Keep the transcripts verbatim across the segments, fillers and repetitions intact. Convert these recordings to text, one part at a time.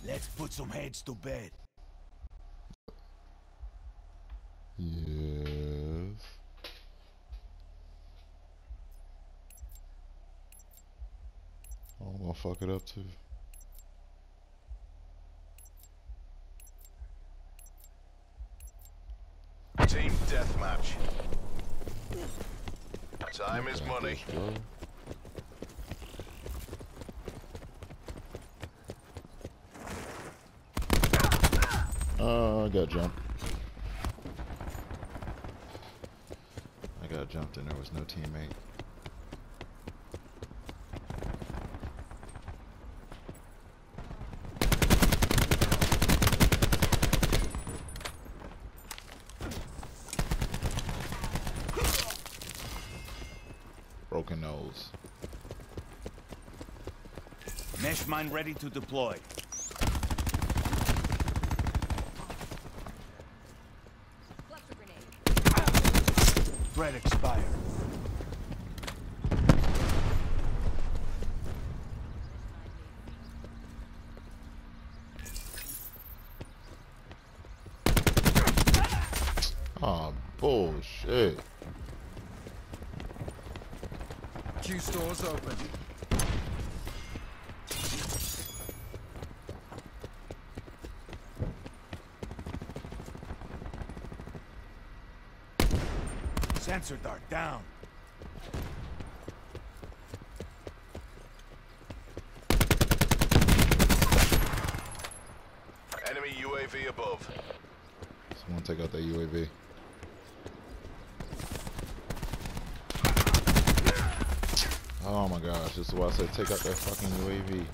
Let's put some heads to bed. Yes. I'm gonna fuck it up too. Team deathmatch. Time is money. Uh, I got jumped. I got jumped and there was no teammate. Broken nose. Mesh mine ready to deploy. Threat expired. Oh, bullshit. Q stores open. Sensor dart down. Enemy U A V above. Someone take out that U A V. Oh my gosh, this is why I said take out that fucking U A V.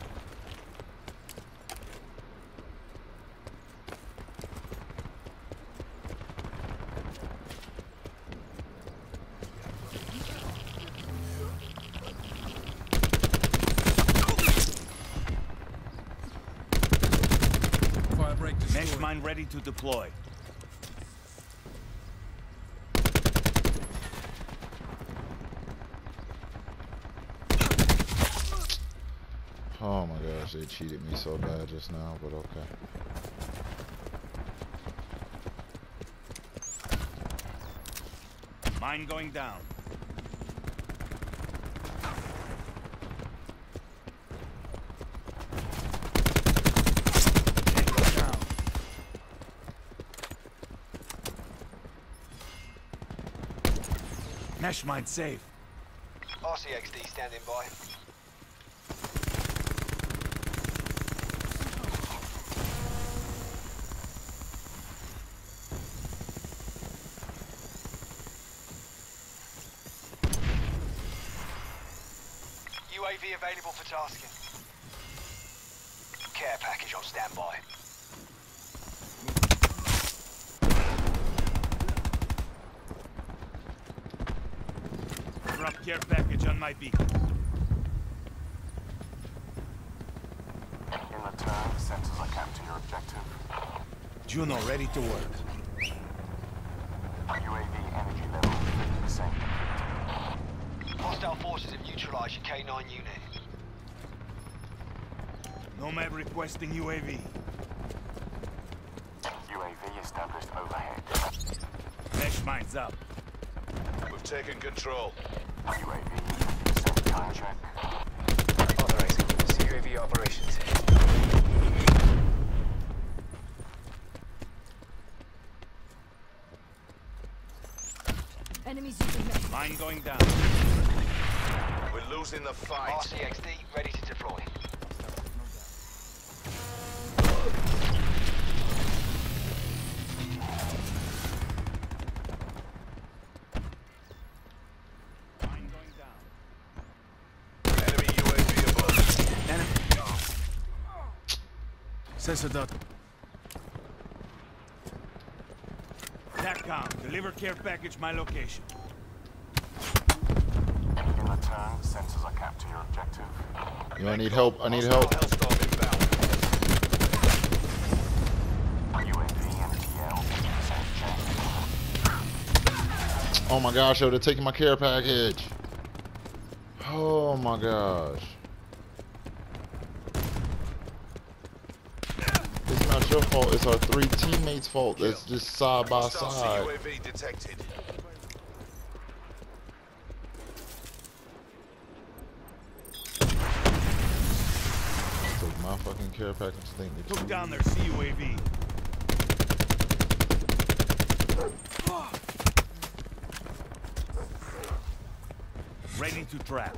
Firebreak destroyed. Mesh mine ready to deploy. Oh my gosh, they cheated me so bad just now, but okay. Mine going down. Tango down. Mesh mine safe. R C X D standing by. U A V available for tasking. Care package on standby. Drop care package on my beacon. In return, sensors are capped to your objective. Juno ready to work. U A V energy level fifty percent depleted. Hostile forces have neutralized your K nine unit. Nomad requesting U A V. U A V established overhead. Mesh mines up. We've taken control. U A V fifty percent time check. Authorizing U A V operations. Enemies using mesh. Mine going down. We're losing the fight. R C X D ready to deploy. Mine going down. Enemy U A V above. Enemy. Sensor dot. TACCOM, deliver care package my location. In return, sensors are capped to your objective. You know, I need help. I need help. Hellstorm inbound. U A V energy L fifty percent check. Oh my gosh, yo, they're taking my care package. Oh my gosh. your fault. It's our three teammates' fault. That's just side by Hostile side. U A V detected. Took my fucking care package thing to Took kill down you. their C U A V. Ready to trap.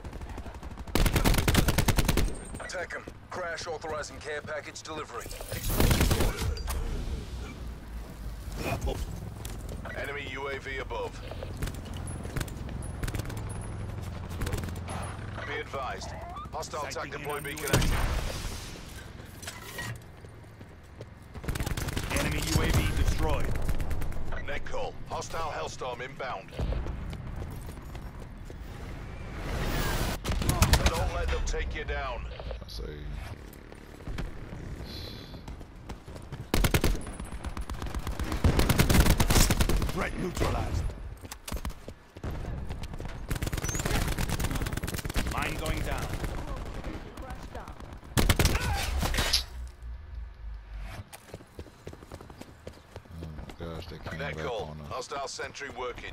Attack him. Crash authorizing care package delivery. Enemy U A V above. Be advised. Hostile TAC Sighting deploy in on beacon U A V. active. Enemy U A V destroyed. Net call. Hostile Hellstorm inbound. Don't let them take you down. I say. Threat neutralized. Mine going down. Oh my gosh, they came Net back call. on us. Hostile sentry working.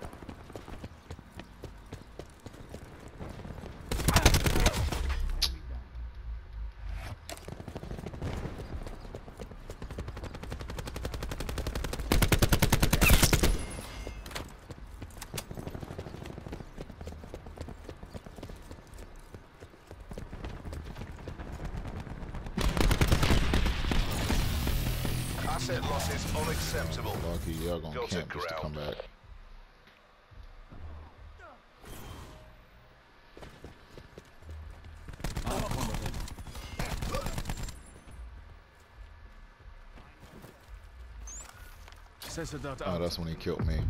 Asset losses unacceptable. Lucky, y'all gonna Go to camp just to come ground. back. Says that Oh, that's when he killed me.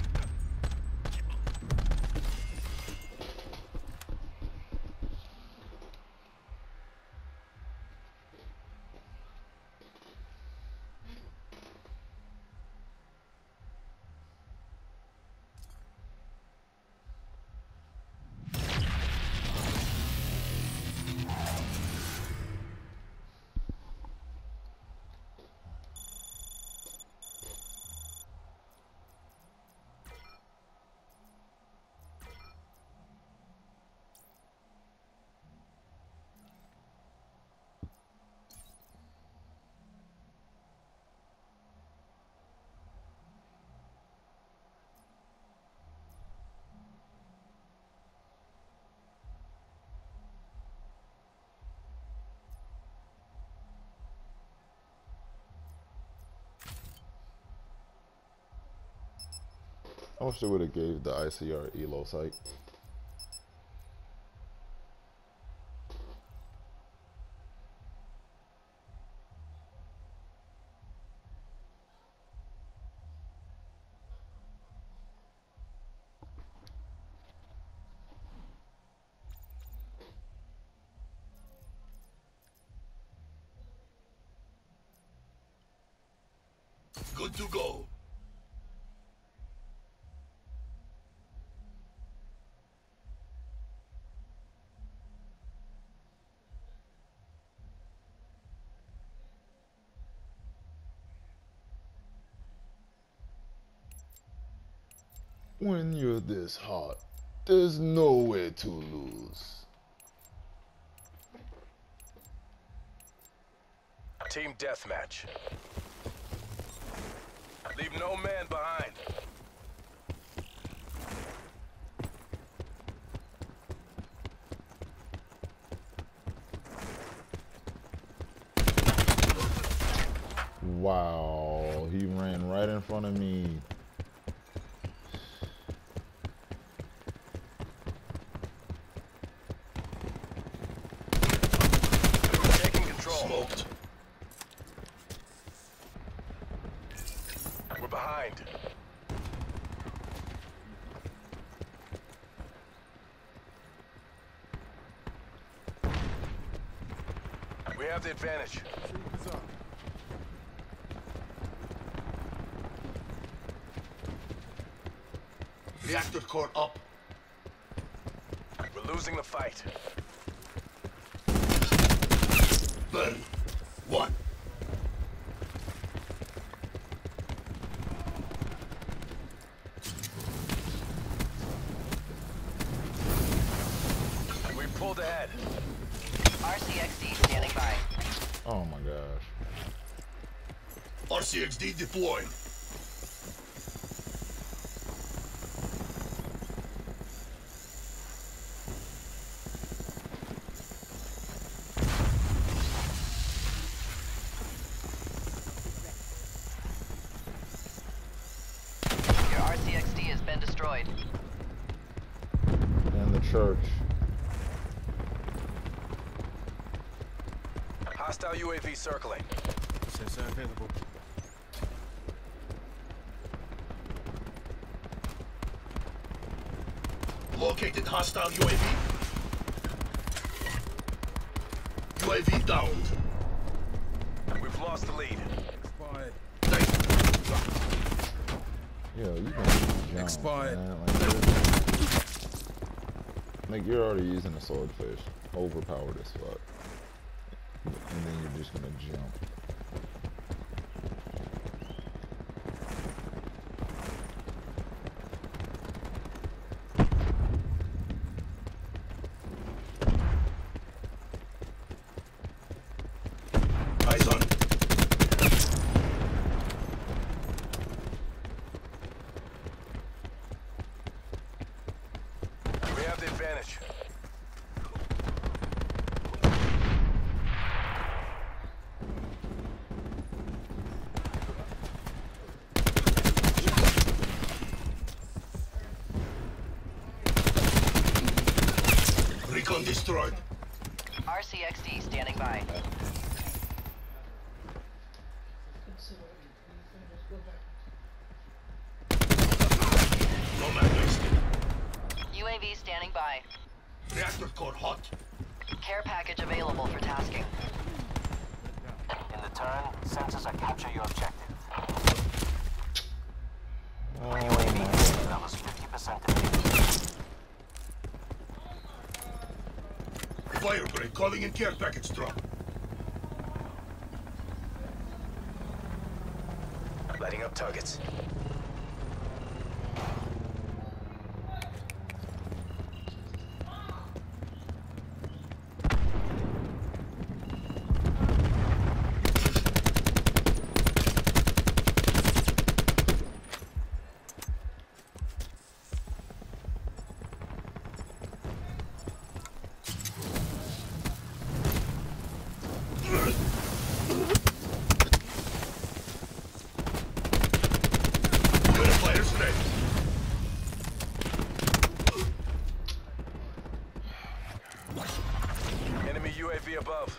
I wish they would have gave the I C R E L O site. Good to go. When you're this hot, there's nowhere to lose. Team deathmatch. Leave no man behind. Wow, he ran right in front of me. Taking control. Smoked. We're behind. We have the advantage. Reactor core up. We're losing the fight. Burn. One. Payload ahead. R C X D standing by. Oh my gosh. R C X D deploying. Your R C X D has been destroyed. In the church. Hostile U A V circling. Sensor available. Located hostile U A V. U A V downed. We've lost the lead. Expired. Yo, you can jump, Expired. man. Like, this- like you're already using a swordfish. Overpowered as fuck. And then you're just gonna jump. Eyes on. We have the advantage. Recon destroyed. R C X D standing by. Nomad wasted. U A V standing by. Reactor core hot. Care package available for tasking. In the turn, sensors are capture your objective. Oh my U A V god. levels fifty percent engaged. Fire break calling in care package drop. Lighting up targets. Purifiers ready. Enemy U A V above.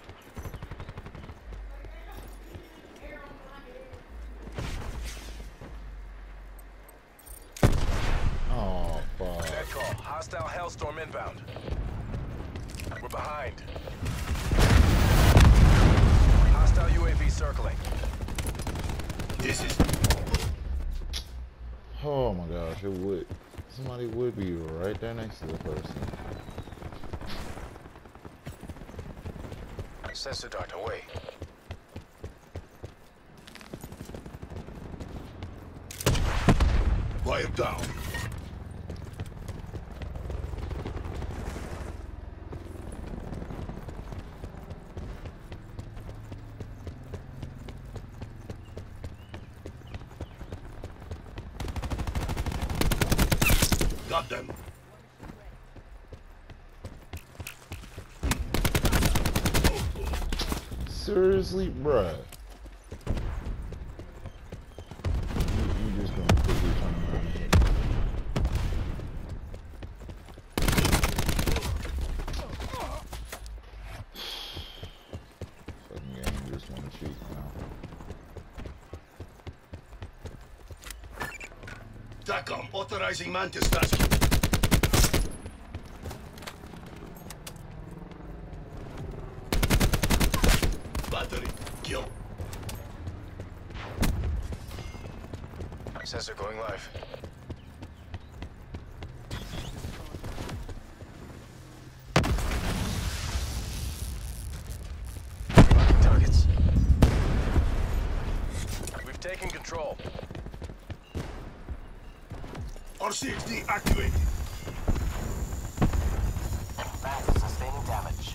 Oh fuck. Bad call. Hostile Hellstorm inbound. We're behind. Hostile U A V circling. This is Oh my gosh, it would. Somebody would be right there next to the person. Sensor dart away. fire down. Got them. Seriously, bruh. You, you just gonna quickly turn around. Fucking game, just wanna cheat now. TACOM authorizing Mantis task. Battery, kill. Sensor going live. Marking targets. We've taken control. R C X D activated. Mantis damage.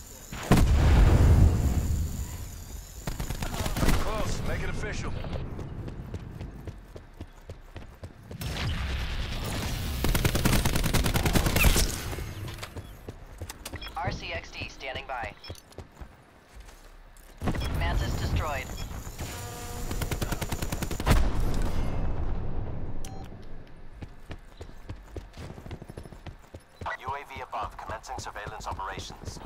Close. Make it official. R C X D standing by. Mantis destroyed. U A V above, commencing surveillance operations.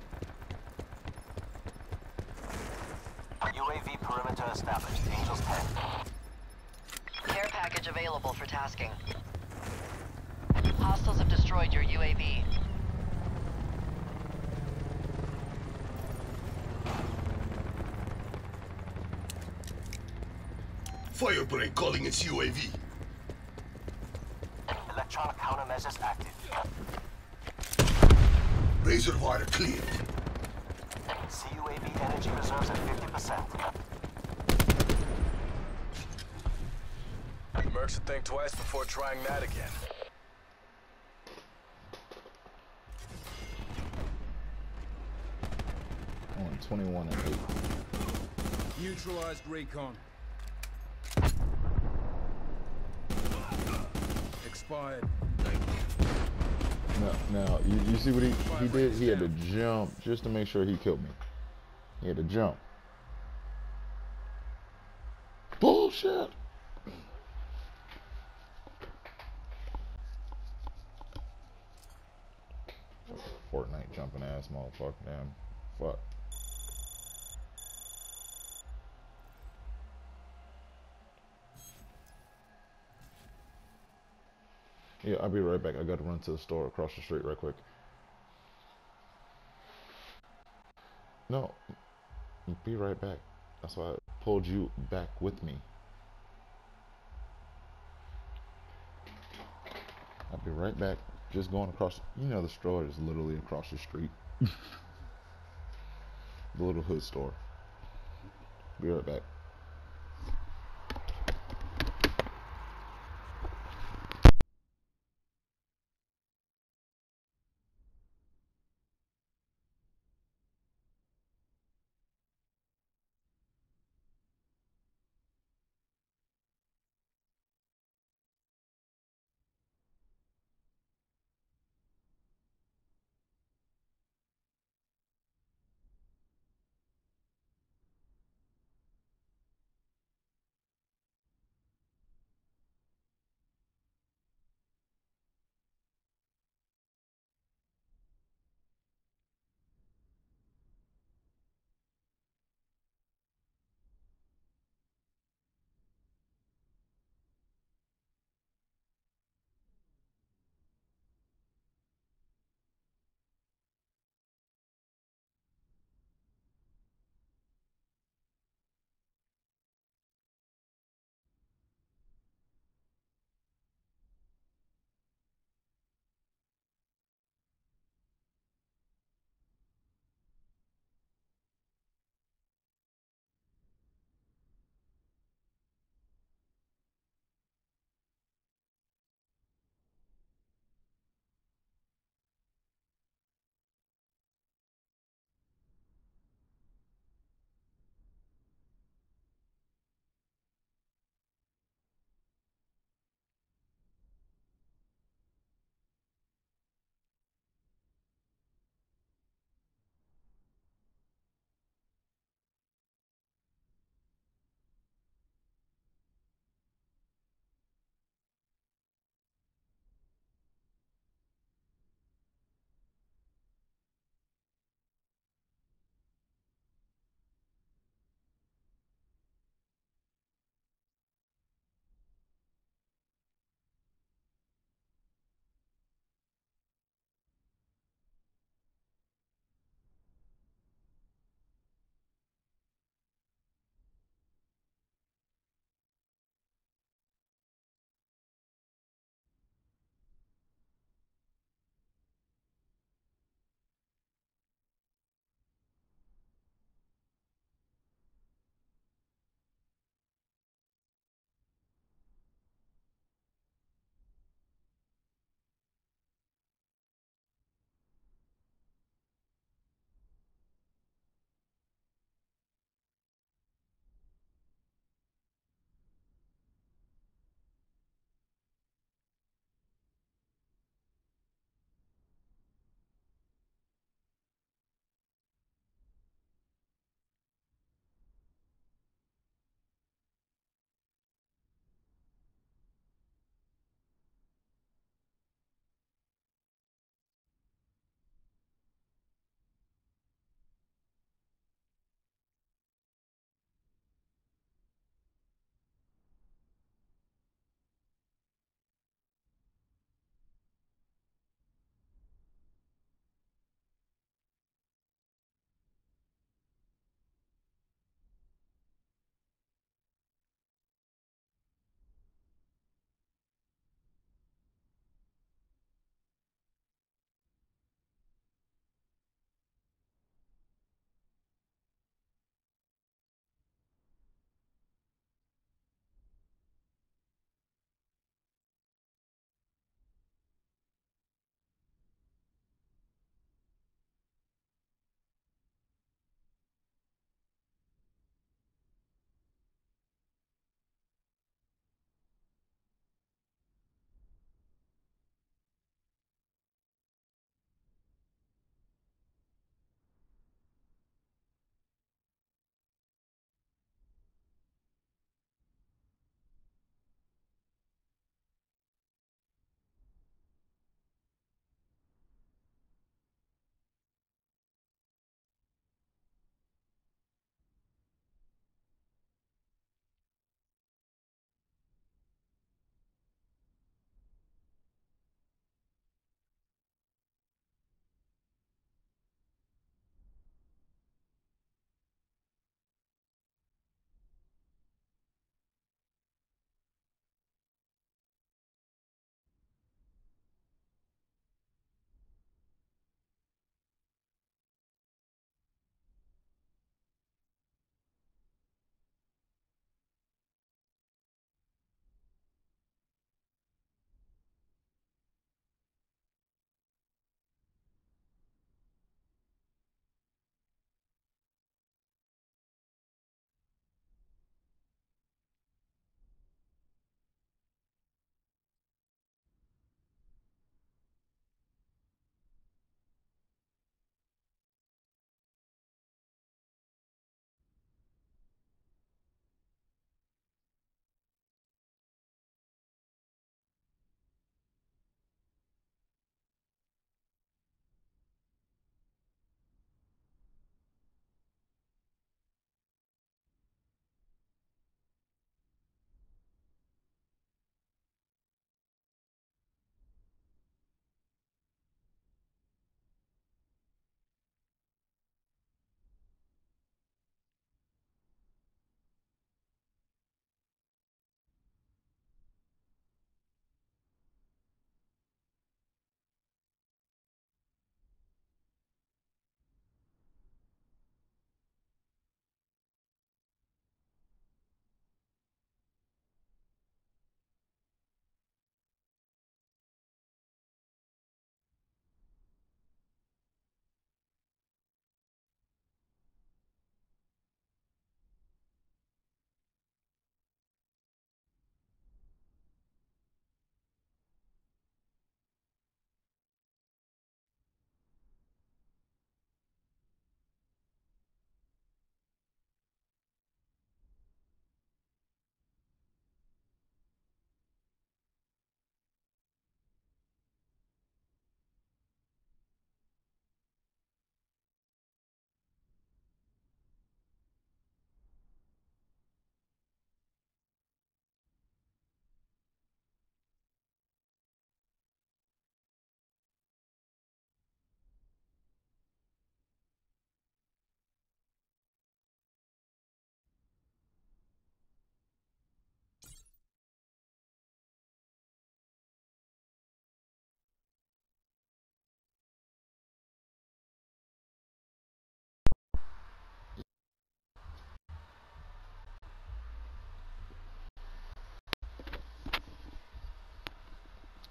U A V perimeter established. Angels ten. Care package available for tasking. Hostiles have destroyed your U A V. Firebreak calling its U A V. Electronic countermeasures active. Razor wire cleared. C U A V energy reserves at fifty percent. Mercs should think twice before trying that again. On twenty-one and eight. Neutralized recon. Expired. Now, now you, you see what he, he did? He had to jump just to make sure he killed me. He had to jump. Bullshit! Fortnite jumping ass motherfucker, damn. Fuck. Yeah, I'll be right back. I gotta run to the store across the street right quick. No, be right back. That's why I pulled you back with me. I'll be right back. Just going across. You know, the store is literally across the street. The little hood store. Be right back.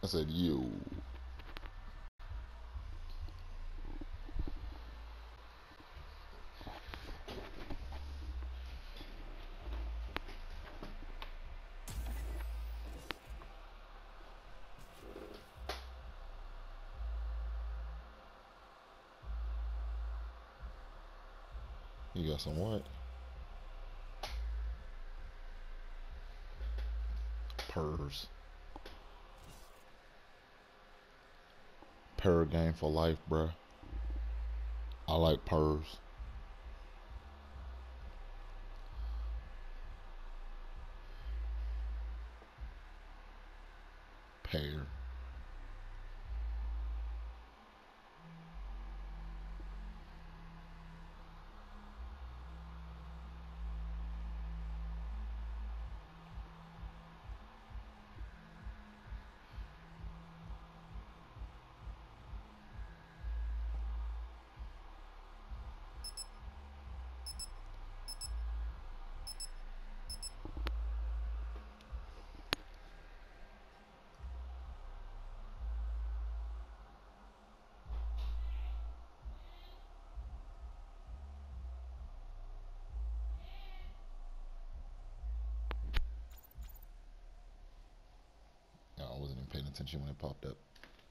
said you. You got some what? Purrs. Purr game for life, bruh. I like purrs. Pear. I wasn't even paying attention when it popped up.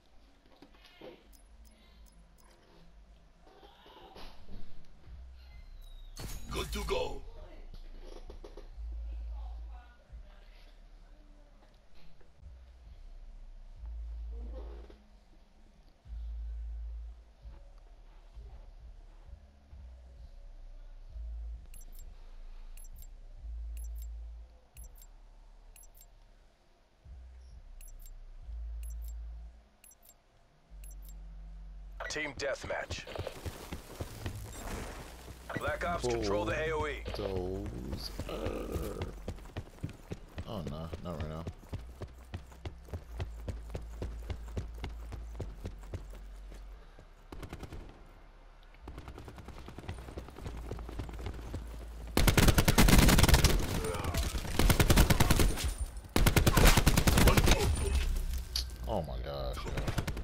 Good to go. Team deathmatch. Black Ops, control the A O E. Those. Uh... Oh no, not right now. Oh my gosh, yeah.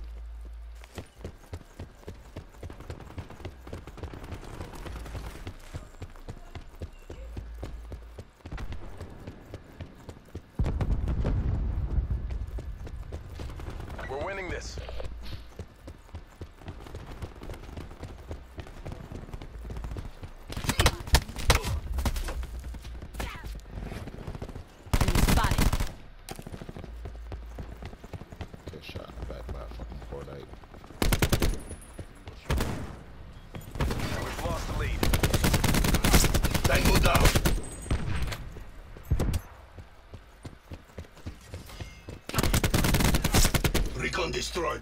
We're winning this. Get shot in the back by a fucking Cordite. We've lost the lead. Tango down. Recon destroyed.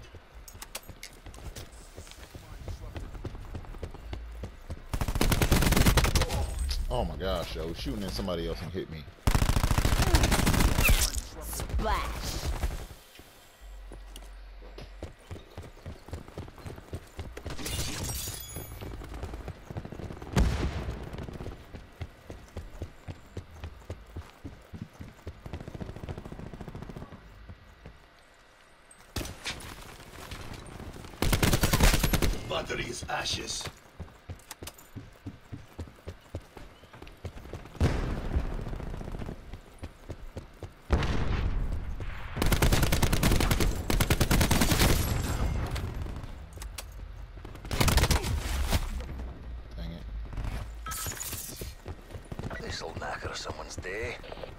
Oh my gosh, yo, shooting at somebody else and hit me. Splash. Battery is ashes. Dang it. This'll knacker someone's day.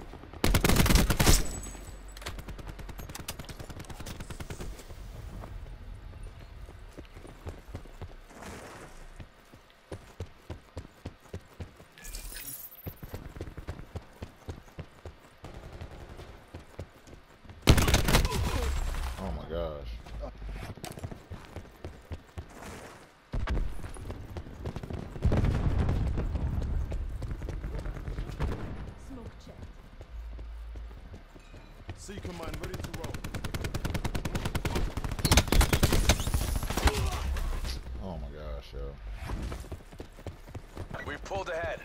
Oh my gosh. Smoke check. C command ready to roll. Oh my gosh, yo. We've pulled ahead.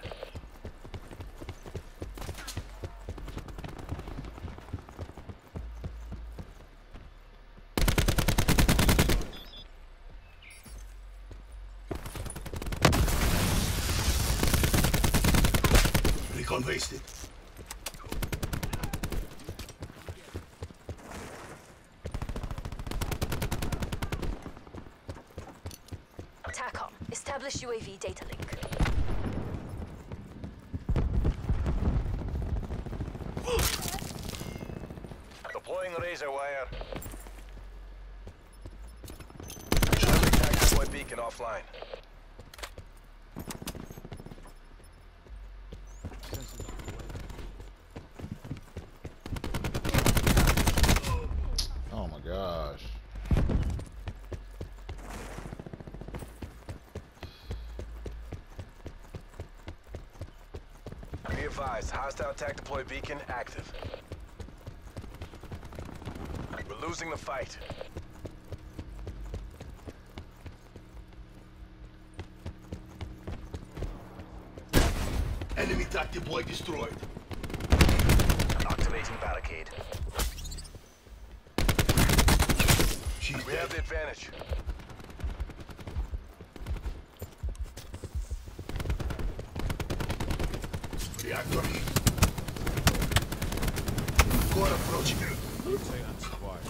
One wasted. TACOM, establish U A V data link. Deploying razor wire. Traffic tag deploy beacon offline. Oh my gosh. Be advised, hostile attack deploy beacon active. We're losing the fight. Enemy tac deploy destroyed. Activating barricade. She's We dead. have the advantage. Reactor heat. Core approaching. Rotate supply.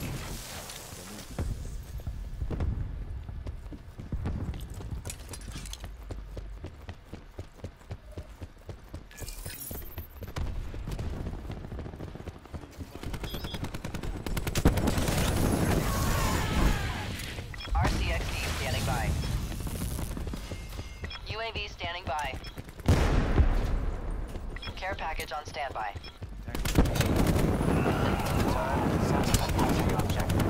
R C X D standing by. U A V standing by. Care package on standby. Turn, sensors and capture your objective.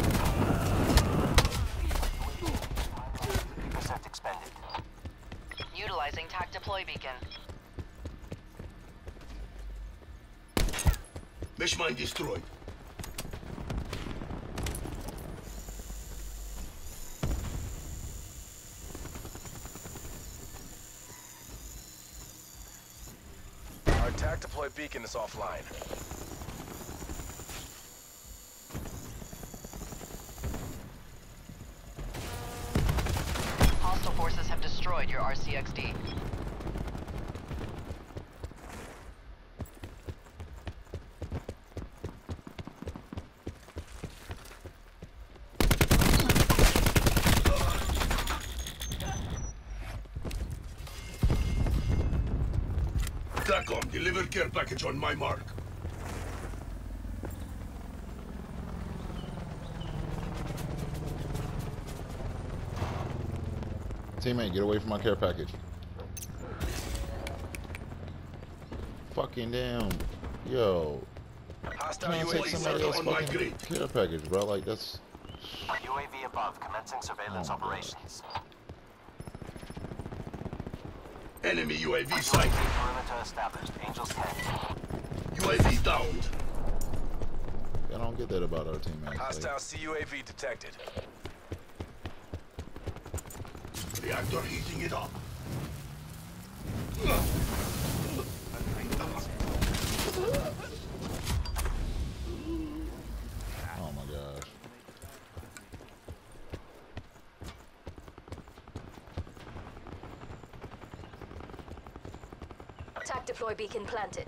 fifty percent expended. Utilizing tac deploy beacon. Mesh mine destroyed. Our attack deploy beacon is offline. Hostile forces have destroyed your R C X D. TACOM, deliver care package on my mark. Teammate, get away from my care package. Fucking damn. Yo. Hostile Can't U A take V somebody sighted. else on my fucking grid. care package, bro. Like, that's... U A V above, commencing surveillance Oh, God. operations. Enemy U A V U A V sighted. perimeter established. Angels ten. U A V downed. I don't get that about our teammates. Like, Hostile C U A V detected. Reactor heating it up. oh my gosh. TAC deploy beacon planted.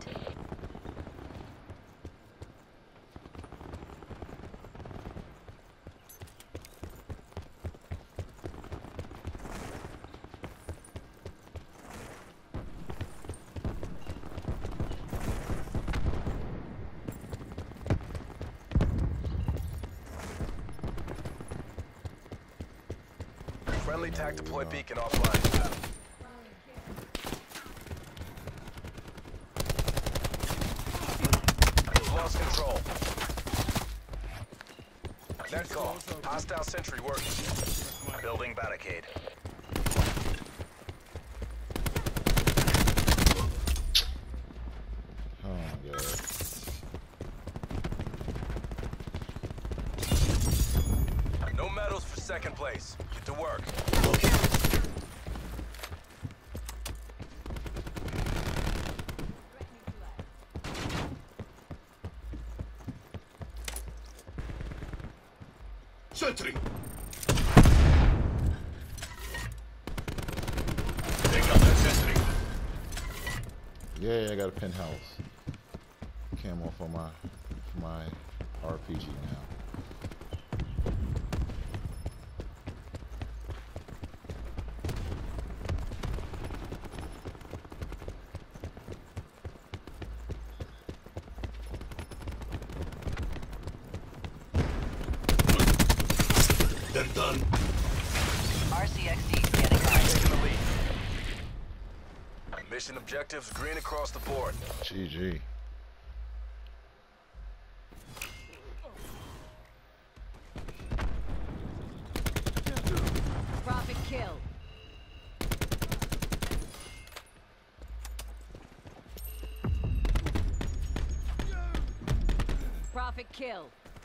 Friendly tac deploy beacon offline. We've lost control. Net call. Hostile sentry working. Building barricade. Oh my god. No medals for second place. Get to work. Sentry. Take out that sentry. Yeah, I got a penthouse camo for my for my R P G now. They're done. R C X D scanning by. Taking the lead. Mission objectives green across the board. G G. Profit kill. Profit kill.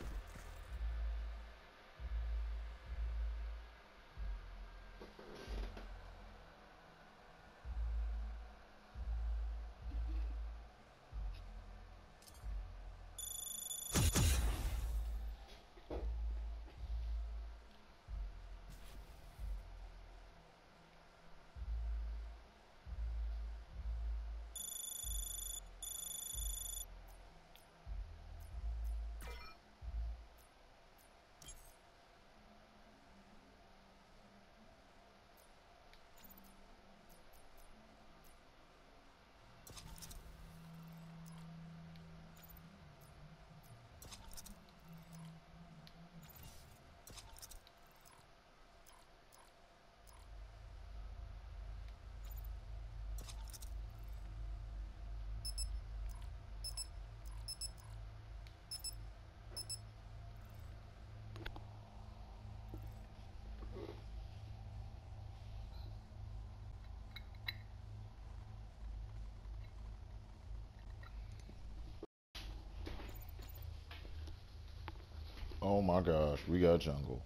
Oh my gosh, we got jungle.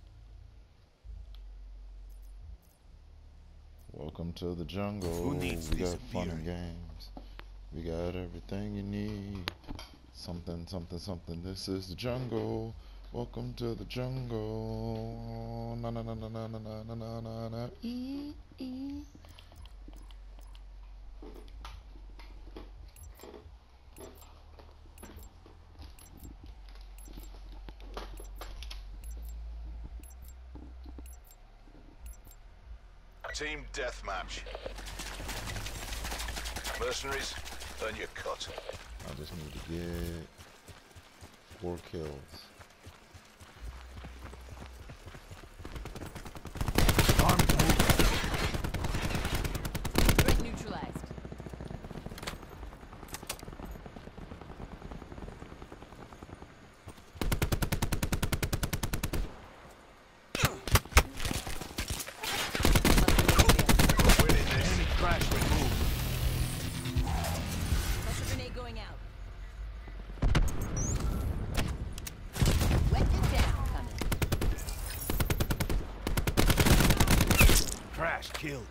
Welcome to the jungle. Who needs we got this fun beer? and games. We got everything you need. Something, something, something. This is the jungle. Welcome to the jungle. Na na na na na na na na na na. Ee, ee. Team deathmatch. Mercenaries, earn your cut. I just need to get four kills. Threat neutralized. Winning this. Enemy crash removed. Cluster grenade going out. Wet it down coming. Crash killed.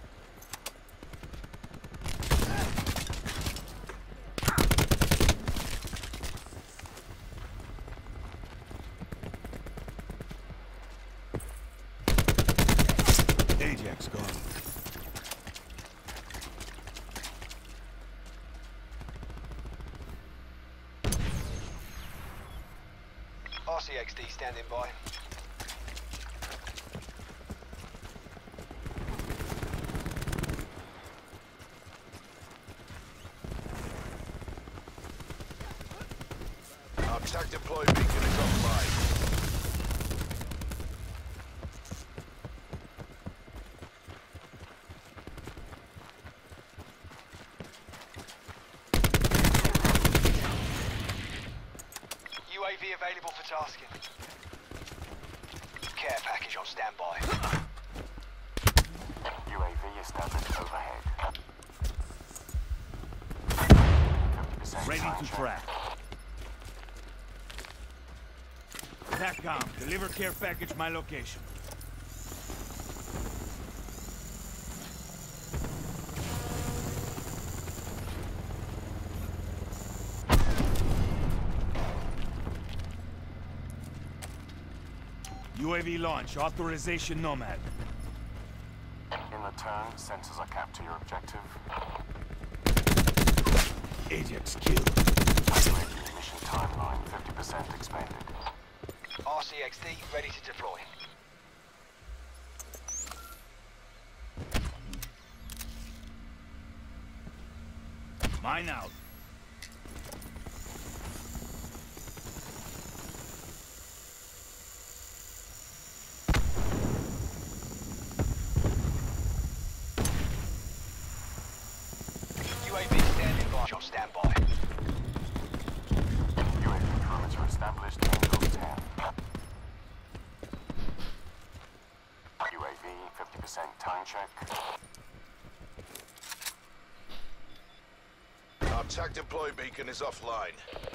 Ajax gone. R C X D standing by. Our attack deploy beacon is offline. U A V available for tasking. Care package on standby. U A V established overhead. fifty percent Ready time to check. track. TACCOM, deliver care package my location. U A V launch, authorization Nomad. In return, sensors are capped to your objective. Ajax killed. Mission timeline fifty percent expanded. R C X D ready to deploy. Mine out. U A V standing by. On standby. U A V perimeter established. Angels ten. U A V fifty percent time check. Our T A C deploy beacon is offline.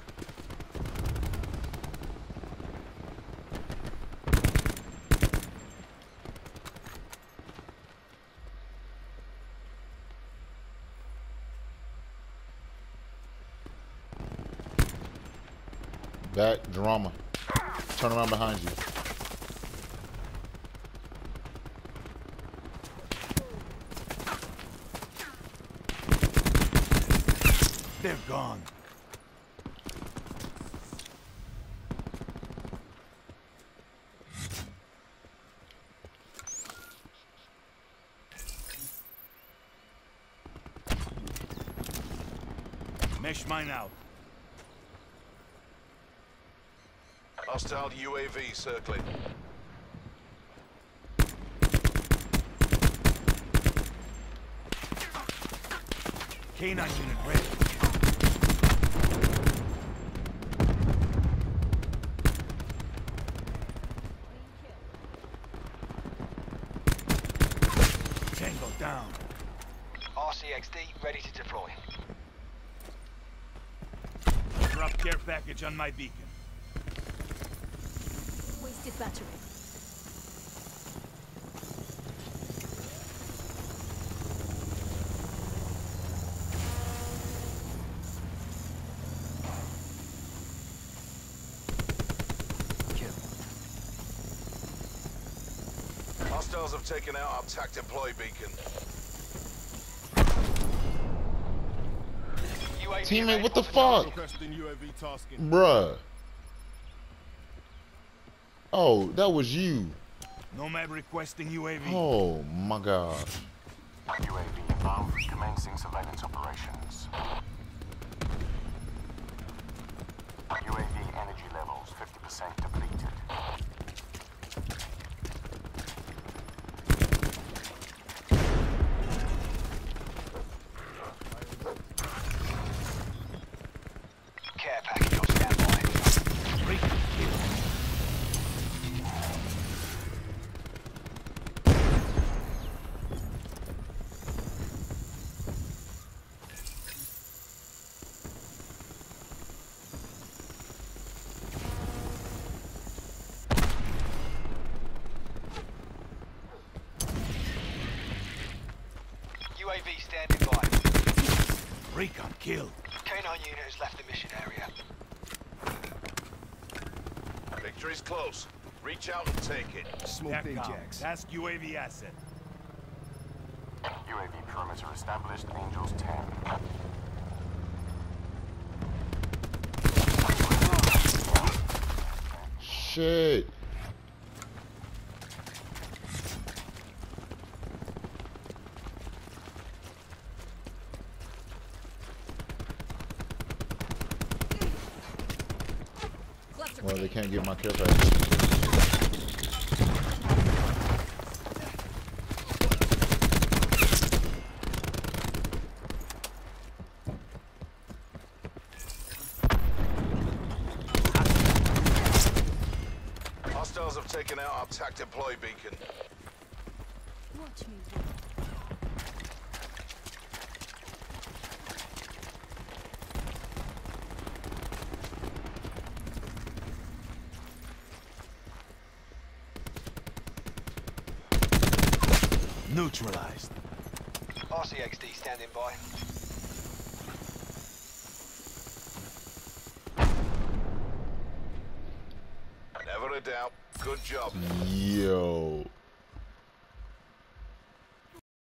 Back drama. Turn around behind you. They're gone. Mesh mine out. Hostile U A V circling. K nine unit ready. Tango down. R C X D ready to deploy. Drop care package on my beacon. Wasted battery. Hostiles have taken out our T A C deploy beacon. U A V Teammate, what available the for fuck? Requesting U A V tasking. Bruh. Oh, that was you. Nomad requesting U A V. Oh my god. U A V above, commencing surveillance operations. U A V energy levels fifty percent depleted. care package on standby. Recon killed. U A V standing by. Recon killed. K nine unit has left the mission area. Victory's close. Reach out and take it. Smoked TACCOM. Ajax. Task U A V asset. U A V perimeter established. Angels ten. Shit. Well, they can't get my care package. Hostiles have taken out our T A C deploy beacon. Watch me. Neutralized. R C X D standing by. Never a doubt. Good job. Yo.